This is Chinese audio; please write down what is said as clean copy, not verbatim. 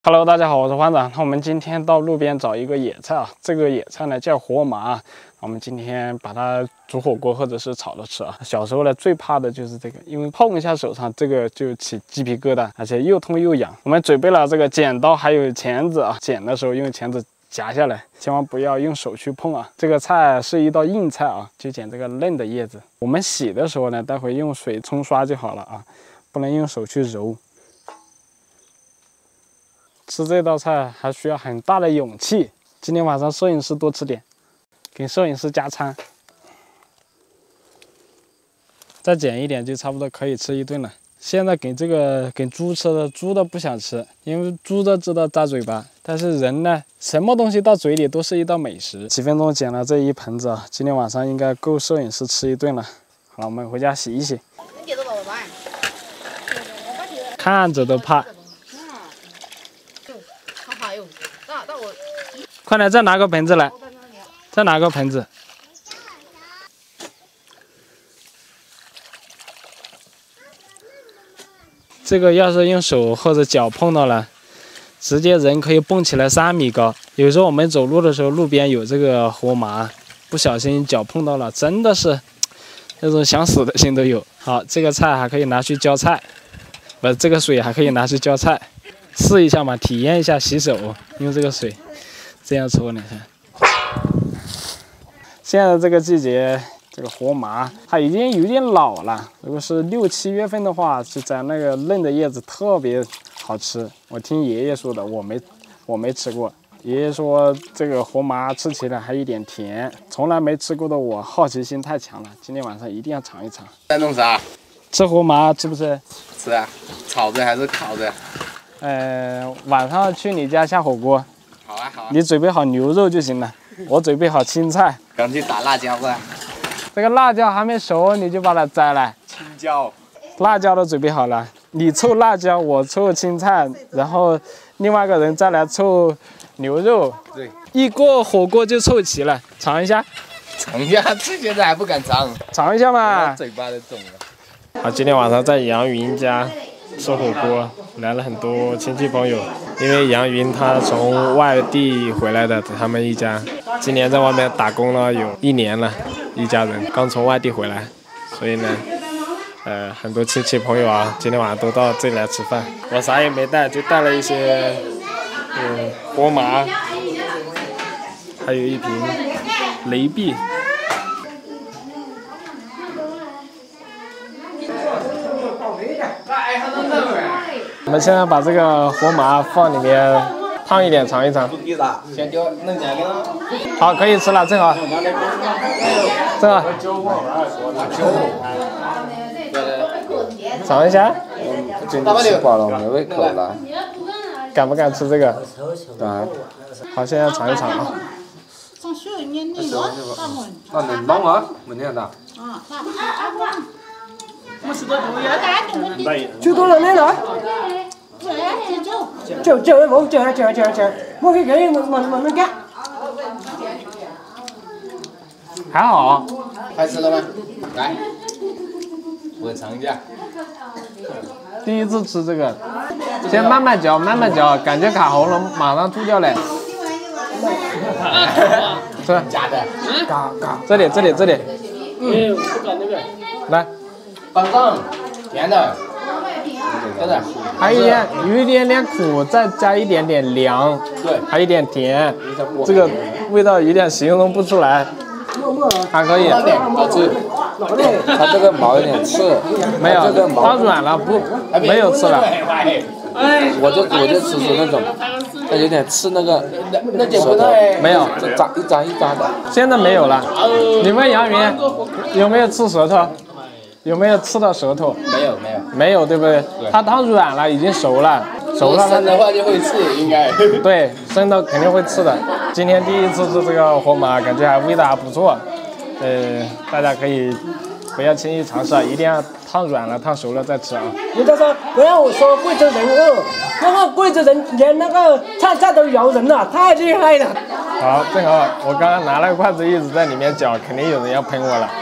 Hello， 大家好，我是欢长。那我们今天到路边找一个野菜啊，这个野菜呢叫活麻，我们今天把它煮火锅或者是炒着吃啊。小时候呢最怕的就是这个，因为碰一下手上这个就起鸡皮疙瘩，而且又痛又痒。我们准备了这个剪刀还有钳子啊，剪的时候用钳子夹下来，千万不要用手去碰啊。这个菜是一道硬菜啊，就剪这个嫩的叶子。我们洗的时候呢，待会用水冲刷就好了啊，不能用手去揉。吃这道菜还需要很大的勇气。今天晚上摄影师多吃点，给摄影师加餐。再减一点就差不多可以吃一顿了。现在给猪吃的，猪的不想吃，因为猪都知道扎嘴巴，但是人呢，什么东西到嘴里都是一道美食。几分钟剪了这一盆子啊，今天晚上应该够摄影师吃一顿了。好了，我们回家洗一洗。看着都怕。快点，再拿个盆子来，再拿个盆子。这个要是用手或者脚碰到了，直接人可以蹦起来3米高。有时候我们走路的时候，路边有这个活麻，不小心脚碰到了，真的是那种想死的心都有。好，这个菜还可以拿去浇菜，不，这个水还可以拿去浇菜，试一下嘛，体验一下洗手用这个水。这样搓，你看，现在这个季节，这个活麻它已经有点老了。如果是6、7月份的话，就在那个嫩的叶子特别好吃。我听爷爷说的，我没吃过。爷爷说这个活麻吃起来还有点甜，从来没吃过的我好奇心太强了，今天晚上一定要尝一尝。 在弄啥？ 吃活麻吃不吃？ 吃啊，炒着还是烤着？ 晚上去你家下火锅。 好啊好啊， 你准备好牛肉就行了，我准备好青菜。 赶紧打辣椒吧。 这个辣椒还没熟，你就把它摘来。 青椒， 辣椒都准备好了，你凑辣椒，我凑青菜，然后另外一个人再来凑牛肉。 对， 一锅火锅就凑齐了，尝一下。 尝一下，这现在还不敢尝。 尝一下嘛。 嘴巴都肿了。 好，今天晚上在杨云家吃火锅，来了很多亲戚朋友。因为杨云他从外地回来的，他们一家今年在外面打工了有1年了，一家人刚从外地回来，所以呢，很多亲戚朋友啊，今天晚上都到这里来吃饭。我啥也没带，就带了一些，活麻，还有一瓶雷碧。我们现在把这个活麻放里面烫一点尝一尝。好，可以吃了，正好。尝一下。 真的吃饱了，没胃口了。 敢不敢吃这个？ 敢。 好，现在尝一尝啊。 那能弄啊？没那样的。 最多人来了，就我可以给你们干。 还好。 开始了吗？来，我尝一下。 第一次吃这个，先慢慢嚼，慢慢嚼，感觉卡喉咙，马上吐掉了。是假的。 这里。来。 放上，甜的，真的， 还有一点点苦，再加一点点凉， 对， 还有一点甜，这个味道有点形容不出来，还可以。 好吃。 它这个毛有点刺， 没有， 这个毛它软了，没有刺了。 我就吃出那种，它有点刺那个舌头， 没有， 就一张的。 现在没有了。你问杨云有没有刺舌头？有没有刺到舌头？没有，对不对？它汤软了，已经熟了。 生的话就会刺，应该。 对，生的肯定会刺的。今天第一次吃这个活麻，感觉味道还不错。大家可以不要轻易尝试，一定要烫软了、烫熟了再吃啊。 人家说不要我说贵州人饿，那个贵州人连那个菜都摇人了，太厉害了。 好，正好我刚刚拿了筷子一直在里面搅，肯定有人要喷我了。